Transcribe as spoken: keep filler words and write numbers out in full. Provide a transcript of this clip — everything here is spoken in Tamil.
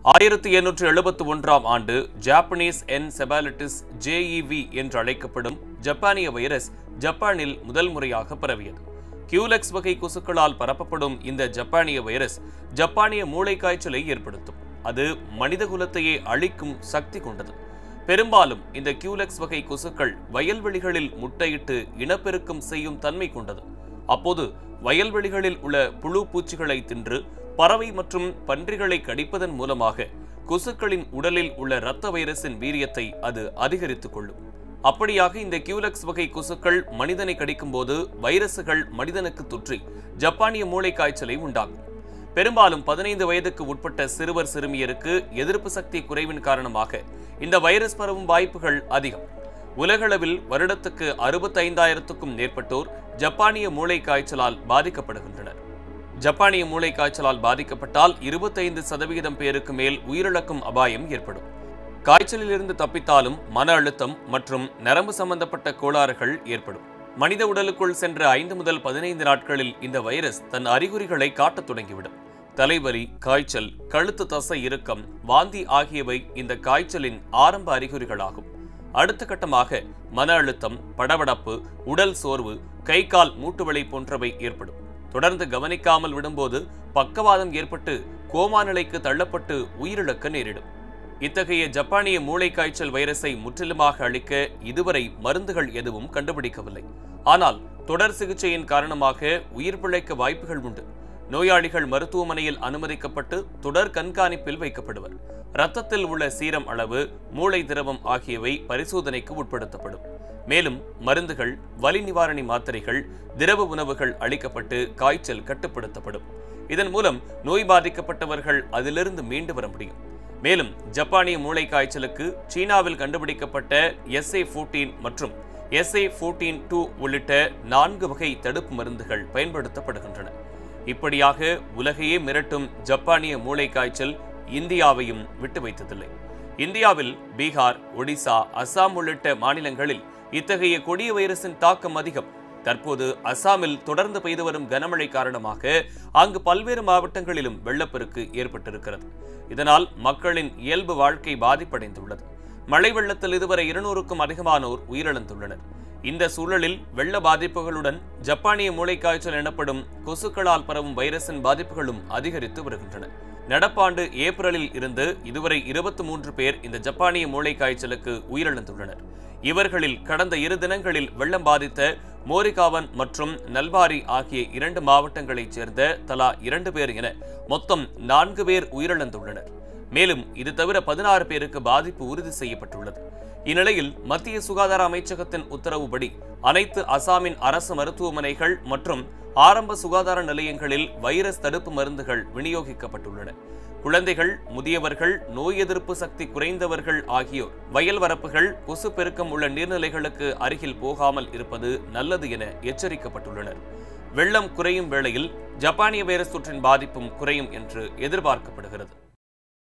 ஆயிரத்தி எண்ணூற்று எழுபத்தி ஒன்றாம் ஆண்டு Japanese encephalitis J E V என்று அழைக்கப்படும் ஜப்பானிய வைரஸ் ஜப்பானில் முதல் முறையாக பரவியது. கியூலெக்ஸ் வகை கொசுக்களால் பரப்பப்படும் இந்த ஜப்பானிய வைரஸ் ஜப்பானிய மூளைக்காய்ச்சலை ஏற்படுத்தும். அது மனித குலத்தையே அழிக்கும் சக்தி கொண்டது. பெரும்பாலும் இந்த கியூலெக்ஸ் வகை கொசுக்கள் வயல்வெளிகளில் முட்டையிட்டு இனப்பெருக்கம் செய்யும் தன்மை கொண்டது. அப்போது வயல்வெளிகளில் உள்ள புழு பூச்சிகளை தின்று பறவை மற்றும் பன்றிகளை கடிப்பதன் மூலமாக கொசுக்களின் உடலில் உள்ள இரத்த வைரஸின் வீரியத்தை அது அதிகரித்துக் கொள்ளும். அப்படியாக இந்த கியூலெக்ஸ் வகை கொசுக்கள் மனிதனை கடிக்கும் போது வைரசுகள் மனிதனுக்கு தொற்றி ஜப்பானிய மூளை காய்ச்சலை உண்டாகும். பெரும்பாலும் பதினைந்து வயதுக்கு உட்பட்ட சிறுவர் சிறுமியருக்கு எதிர்ப்பு சக்தி குறைவின் காரணமாக இந்த வைரஸ் பரவும் வாய்ப்புகள் அதிகம். உலகளவில் வருடத்துக்கு அறுபத்தைந்தாயிரத்துக்கும் மேற்பட்டோர் ஜப்பானிய மூளை காய்ச்சலால் பாதிக்கப்படுகின்றனர். ஜப்பானிய மூளை காய்ச்சலால் பாதிக்கப்பட்டால் இருபத்தைந்து சதவிகிதம் பேருக்கு மேல் உயிரிழக்கும் அபாயம் ஏற்படும். காய்ச்சலிலிருந்து தப்பித்தாலும் மன அழுத்தம் மற்றும் நரம்பு சம்பந்தப்பட்ட கோளாறுகள் ஏற்படும். மனித உடலுக்குள் சென்ற ஐந்து முதல் பதினைந்து நாட்களில் இந்த வைரஸ் தன் அறிகுறிகளை காட்டத் தொடங்கிவிடும். தலைவலி, காய்ச்சல், கழுத்து தசை இறுக்கம், வாந்தி ஆகியவை இந்த காய்ச்சலின் ஆரம்ப அறிகுறிகளாகும். அடுத்த கட்டமாக மன அழுத்தம், படபடப்பு, உடல் சோர்வு, கை கால் மூட்டுவலி போன்றவை ஏற்படும். தொடர்ந்து கவனிக்காமல் விடும்போது பக்கவாதம் ஏற்பட்டு கோமா நிலைக்கு தள்ளப்பட்டு உயிரிழக்க நேரிடும். இத்தகைய ஜப்பானிய மூளை காய்ச்சல் வைரஸை முற்றிலுமாக அழிக்க இதுவரை மருந்துகள் எதுவும் கண்டுபிடிக்கவில்லை. ஆனால் தொடர் சிகிச்சையின் காரணமாக உயிர் பிழைக்க வாய்ப்புகள் உண்டு. நோயாளிகள் மருத்துவமனையில் அனுமதிக்கப்பட்டு தொடர் கண்காணிப்பில் வைக்கப்படுவர். இரத்தத்தில் உள்ள சீரம் அளவு, மூளை திரவம் ஆகியவை பரிசோதனைக்கு உட்படுத்தப்படும். மேலும் மருந்துகள், வலி நிவாரணி மாத்திரைகள், திரவ உணவுகள் அளிக்கப்பட்டு காய்ச்சல் கட்டுப்படுத்தப்படும். இதன் மூலம் நோய் பாதிக்கப்பட்டவர்கள் அதிலிருந்து மீண்டு வர முடியும். மேலும் ஜப்பானிய மூளை காய்ச்சலுக்கு சீனாவில் கண்டுபிடிக்கப்பட்ட எஸ் ஏ பதினான்கு மற்றும் எஸ் ஏ பதினான்கு டூ உள்ளிட்ட நான்கு வகை தடுப்பு மருந்துகள் பயன்படுத்தப்படுகின்றன. இப்படியாக உலகையே மிரட்டும் ஜப்பானிய மூளை காய்ச்சல் இந்தியாவையும் விட்டு வைத்ததில்லை. இந்தியாவில் பீகார், ஒடிசா, அசாம் உள்ளிட்ட மாநிலங்களில் இத்தகைய கொடிய வைரஸின் தாக்கம் அதிகம். தற்போது அசாமில் தொடர்ந்து பெய்து வரும் கனமழை காரணமாக அங்கு பல்வேறு மாவட்டங்களிலும் வெள்ளப்பெருக்கு ஏற்பட்டிருக்கிறது. இதனால் மக்களின் இயல்பு வாழ்க்கை பாதிப்படைந்துள்ளது. மழை வெள்ளத்தில் இதுவரை இருநூறுக்கும் அதிகமானோர் உயிரிழந்துள்ளனர். இந்த சூழலில் வெள்ள பாதிப்புகளுடன் ஜப்பானிய மூளை காய்ச்சல் எனப்படும் கொசுக்களால் பரவும் வைரஸின் பாதிப்புகளும் அதிகரித்து வருகின்றன. நடப்பாண்டு ஏப்ரலில் இருந்து இதுவரை இருபத்தி மூன்று பேர் இந்த ஜப்பானிய மூளை காய்ச்சலுக்கு உயிரிழந்துள்ளனர். இவர்களில் கடந்த இரு தினங்களில் வெள்ளம் பாதித்த மோரிகாவன் மற்றும் நல்பாரி ஆகிய இரண்டு மாவட்டங்களைச் சேர்ந்த தலா இரண்டு பேர் என மொத்தம் நான்கு பேர் உயிரிழந்துள்ளனர். மேலும் இது தவிர பதினாறு பேருக்கு பாதிப்பு உறுதி செய்யப்பட்டுள்ளது. இந்நிலையில் மத்திய சுகாதார அமைச்சகத்தின் உத்தரவுப்படி அனைத்து அசாமின் அரசு மருத்துவமனைகள் மற்றும் ஆரம்ப சுகாதார நிலையங்களில் வைரஸ் தடுப்பு மருந்துகள் விநியோகிக்கப்பட்டுள்ளன. குழந்தைகள், முதியவர்கள், நோய் எதிர்ப்பு சக்தி குறைந்தவர்கள் ஆகியோர் வயல் வரப்புகள், கொசு பெருக்கம் உள்ள நீர்நிலைகளுக்கு அருகில் போகாமல் இருப்பது நல்லது என எச்சரிக்கப்பட்டுள்ளனர். வெள்ளம் குறையும் வேளையில் ஜப்பானிய வைரஸ் தொற்றின் பாதிப்பும் குறையும் என்று எதிர்பார்க்கப்படுகிறது.